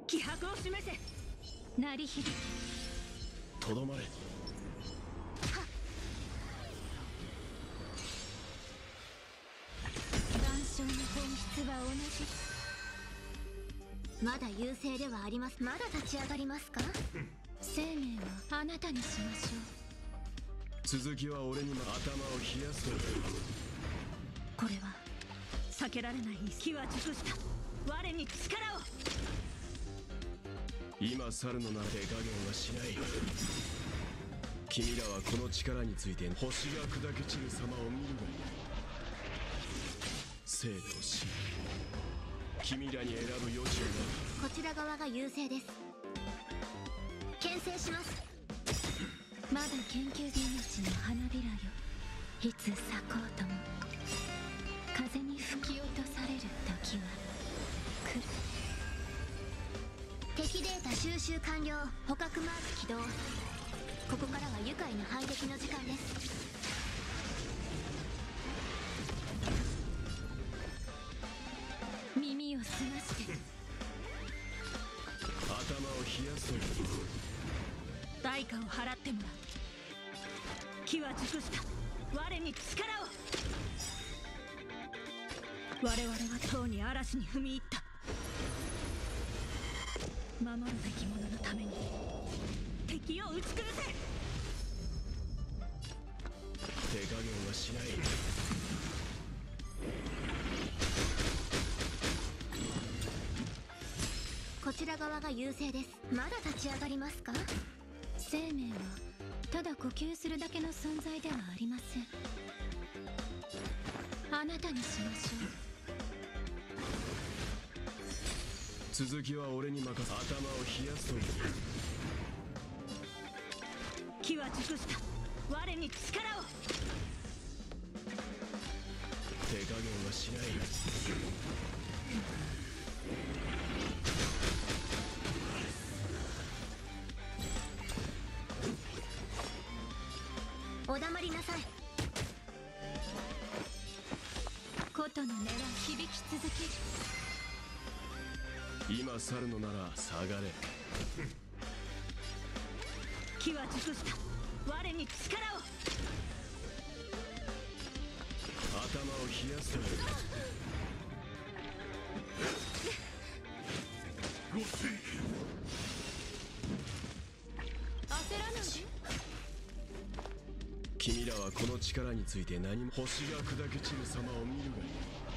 気迫を示せ。鳴り響きとどまれ。 万象の本質は同じ。 まだ優勢ではあります。まだ立ち上がりますか？ 生命はあなたにしましょう。 続きは俺にも頭を冷やすと。 これは避けられない。気は熟した。我に力を。 今去るのなら手加減はしない。君らはこの力について星が砕け散る様を見るがいい。生と死、君らに選ぶ余地はない。 こちら側が優勢です。牽制します。 まだ研究命の花びらよ、いつ咲こうとも風に吹き落とされる時は来る。 敵データ収集完了。捕獲マーク起動。ここからは愉快な反撃の時間です。 耳を澄まして。 頭を冷やすという。 代価を払ってもらう。気は熟した。我に力を。我々はとうに嵐に踏み入った。守るべき者のために敵を打ち崩せ。 手加減はしない。 こちら側が優勢です。まだ立ち上がりますか？ 生命はただ呼吸するだけの存在ではありません。あなたにしましょう。 続きは俺に任せ。頭を冷やすという。 気は熟した。我に力を。 手加減はしない。 お黙りなさい。 琴の音は響き続ける。 今去るのなら下がれ。 気は熟した。我に力を。 頭を冷やすという。 焦らないで。 君らはこの力について何も。星が砕け散る様を見るがいい。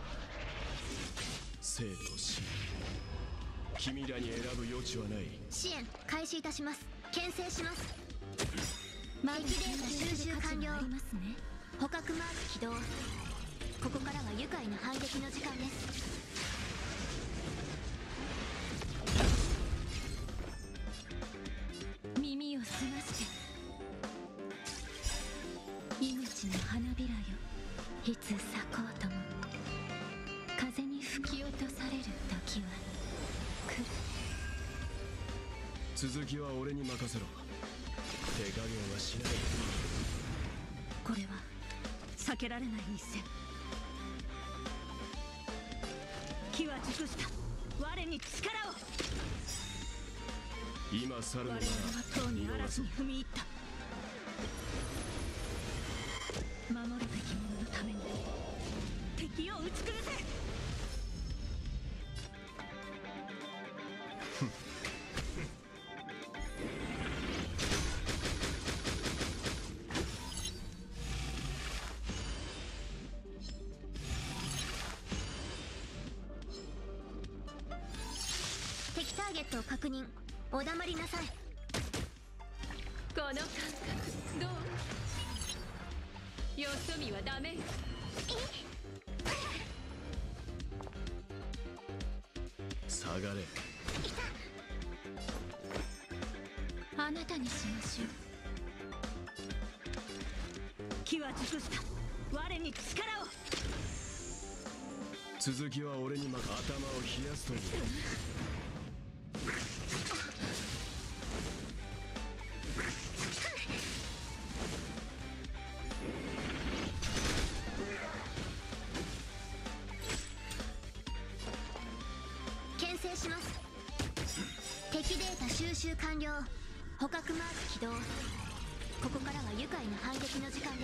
生と死、君らに選ぶ余地はない。 支援開始いたします。牽制します。 まだ敵データ収集完了。 ありますね。 捕獲マーク起動。ここからは愉快な反撃の時間です。 耳を澄まして。命の花びらよ、いつ咲こうとも風に吹き落とされる時は来る。 続きは俺に任せろ。手加減はしない。 これは避けられない一戦。気は熟した。我に力を。 今去るのなら我々はとうに嵐に踏み入った。守るべき者のために敵を打ち崩せ。 敵ターゲットを確認。お黙りなさい。 この感覚どう？よそ見はダメよ。 下がれ。 あなたにしましょう。気は熟した。我に力を。 続きは俺に任せ。頭を冷やすという。 牽制します。 敵データ収集完了。捕獲マーク起動。ここからは愉快な反撃の時間です。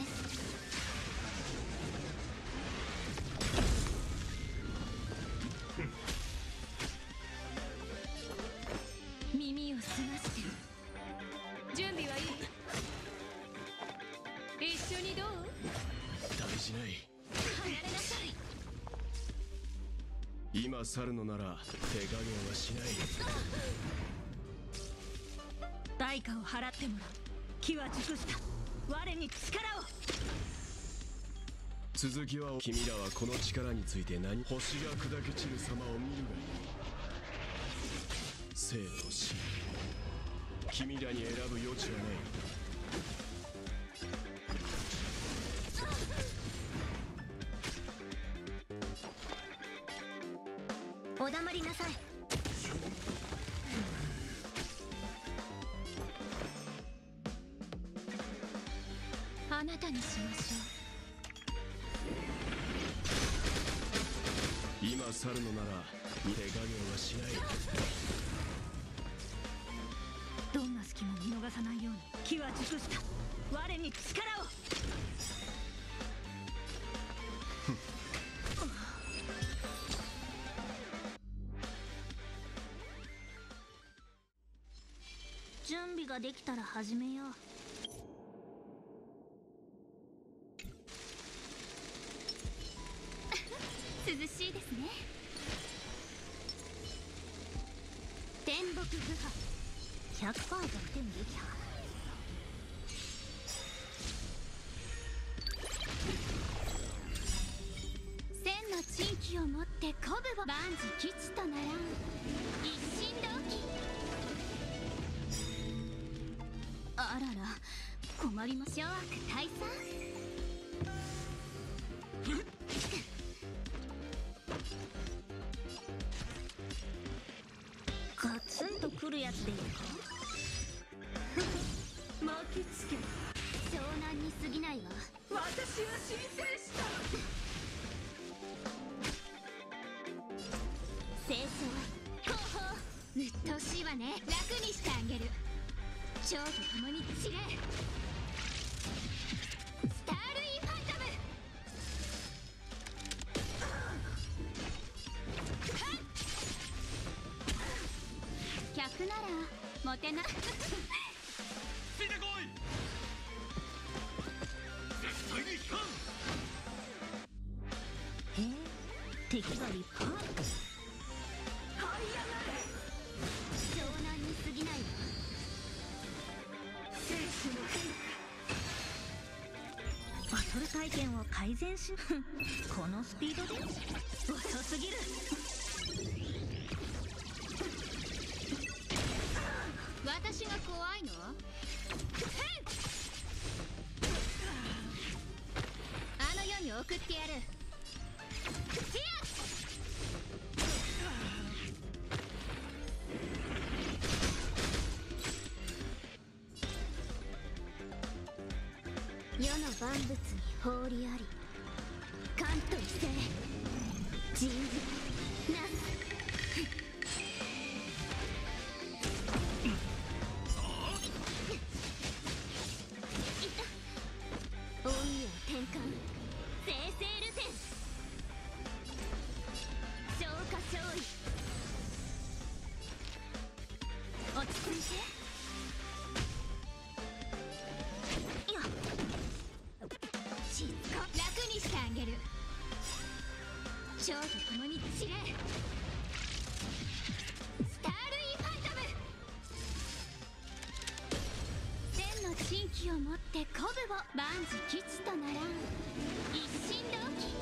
耳を澄まして準備はいい？一緒にどう？ 大事ない。 離れなさい。 今去るのなら手加減はしない。 代価を払ってもらう。機は熟した。我に力を。 続きは君らはこの力について何？星が砕け散る様を見るがいい。生と死、君らに選ぶ余地はない。 お黙りなさい。 あなたにしましょう。今去るのなら手加減はしない。 どんな隙も見逃さないように。機は熟した。我に力を。 準備ができたら始めよう。 涼しいですね。 天木部派100%弱点撃破。 千の珍奇をもって鼓舞を万事吉とならん。一心同期。あらら困りましょう。大佐ガツンとくるやつでいいか。 巻きつけ。 湘南に過ぎないわ。 私は申請した。 清掃後方うっとうしいわね。楽にしてあげる。蝶と共に散れ。スタールインファイトム。客ならもてな。 ついてこい。絶対に引かん。 敵が立派。湘南に過ぎないわ。 選手の変化。バトル体験を改善しこのスピードで遅すぎる。 私が怖いの？あの世に送ってやる。 世の万物に放りあり。関東性人事なす。陰陽転換生成ルテン。消化勝利。落ち着いて。いやしつこ楽にしてあげる。蝶と共に散れ。スタールインファイトム。千の珍奇をもって鼓舞を万事吉とならん。一心同期。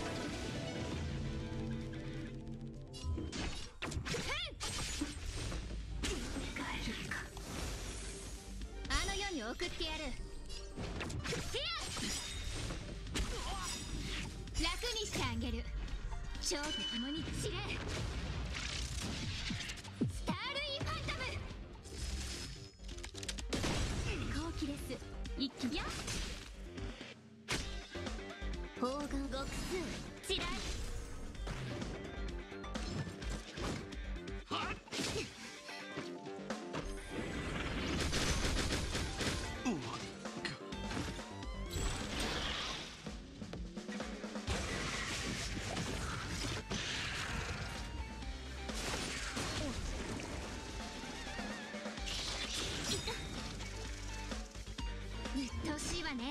あの世に送ってやる。楽にしてあげる。蝶と共に散れ。スタールインファイトム。後期です。一気や砲丸極数地雷。 ね。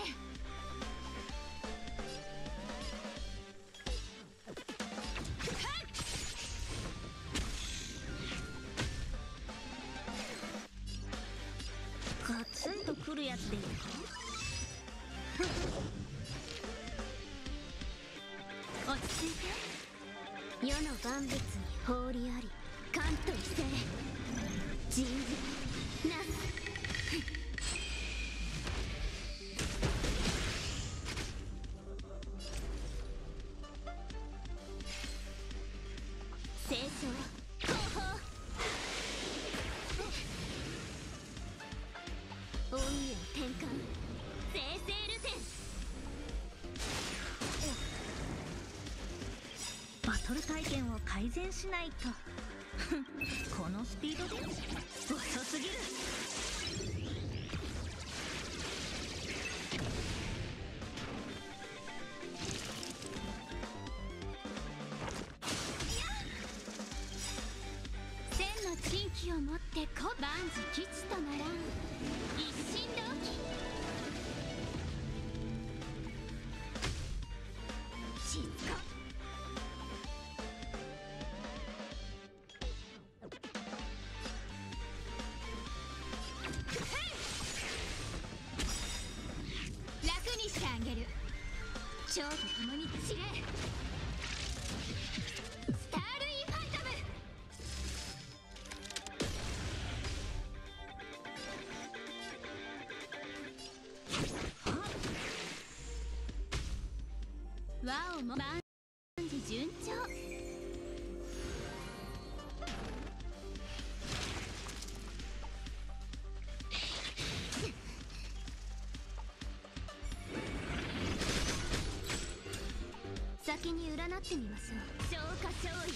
ガツンとくるやつでいいか。 落ち着いて。世の万物に放りあり、関とせ人事なす。清掃後方音を転換生成ルテン。 バトル体験を改善しないと。このスピードで遅すぎる。 千の珍奇をもって万事吉とならん一心同期。静か。楽にしてあげる。蝶と共に散れ。スタールインファントム。和をも万事順調。先に占ってみましょう。消化勝利。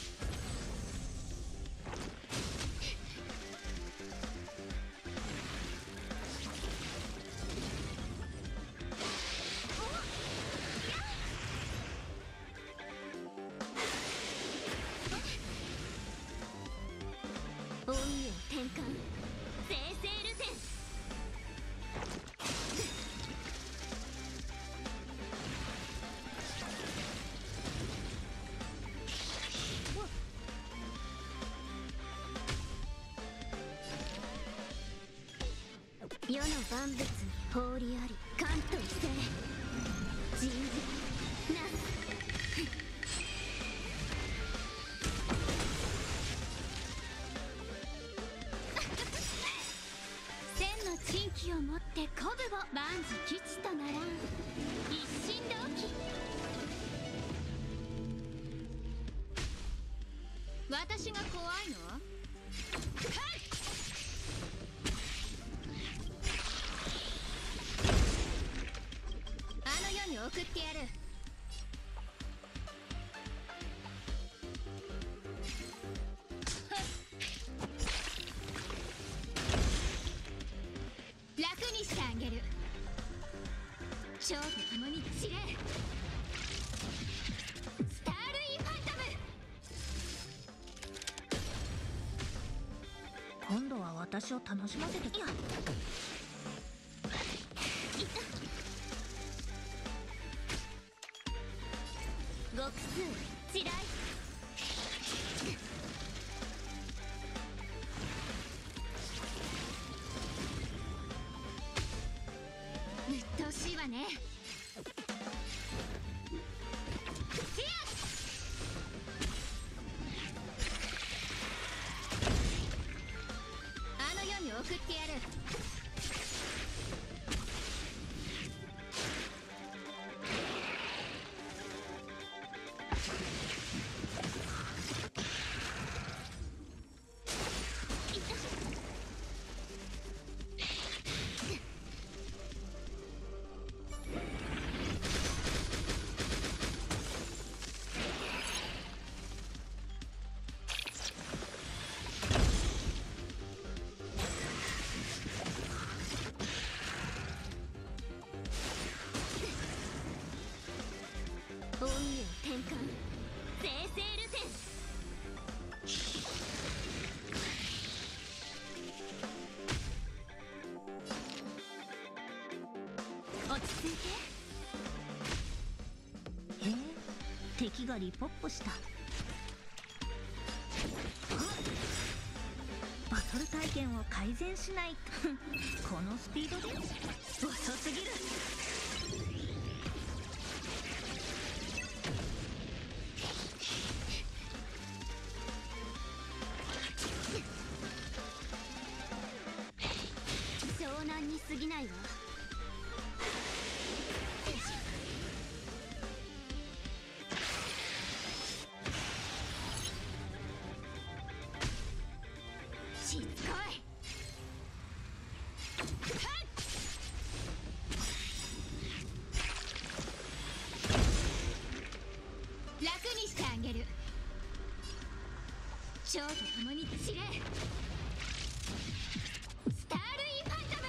音を転換生成ルテン。世の万物に放りあり関とせ人事なす。千の珍奇をもって鼓舞を万事吉とならん一心同期。私が怖いの？あの世に送ってやる。楽にしてあげる。蝶と共に散れ。スタールインファントム。 今度は私を楽しませてきた。 極数地雷。うっとうしいわね。せや。あの世に送ってやる。 着いて。 へえ、敵がリポップした。バトル体験を改善しないとこのスピードで遅すぎる。 湘南に過ぎないわ。しつこい。楽にしてあげる。蝶と共に散れ。スタールインファントム。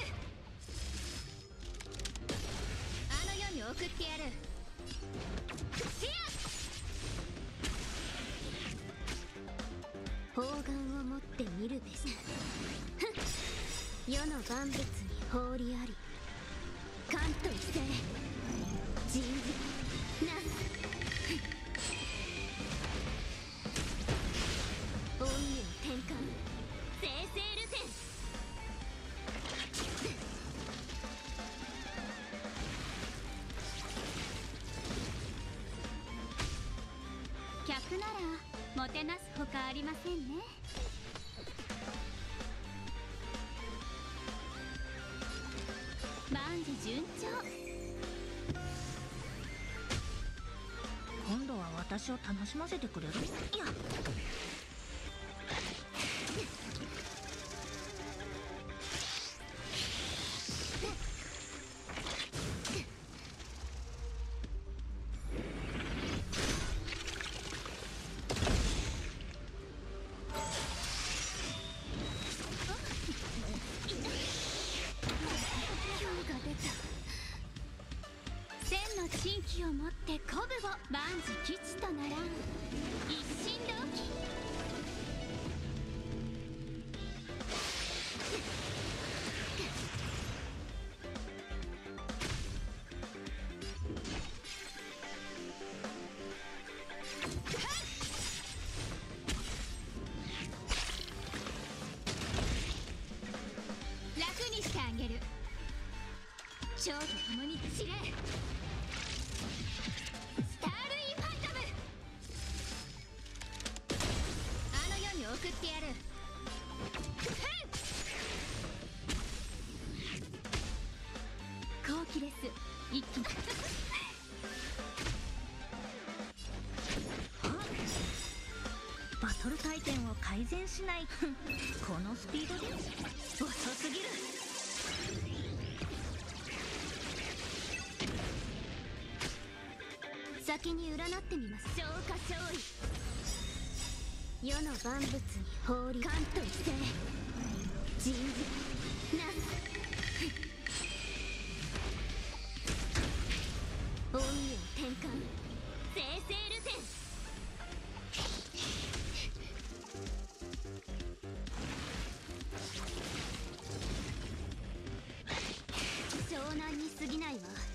あの世に送ってやる。せや。砲丸を持って見るべし。世の万物に放りあり。関と異性。人事なす。陰陽転換。生成ルテン。客ならもてなすほかありませんね。万事順調。 今度は私を楽しませてくれる？いや、 千の珍奇をもって鼓舞を。万事吉とならん。一心同期。楽にしてあげる。蝶と共に散れ。スタールインファントム。あの世に送ってやる。好機です。一気に。 バトル体験を改善しないとこのスピードで遅すぎる。 先に占ってみます。消化勝利。世の万物に放り。関と異性。人事なす。陰陽転換。生成ルテン。湘南に過ぎないわ。